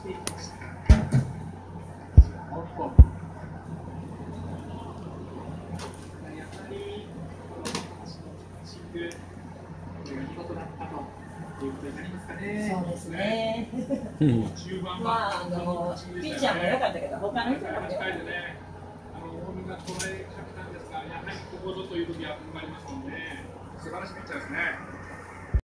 していきました。おっと、やはりこの足のピッチング、これが見事だったということになりますかね。 そうですね。 中盤まあピッチャーも良かったけど、他の人も良かった。 大見が捉えかけたんですが、やはりここぞという時は踏ん張りますので、素晴らしいピッチャーですね。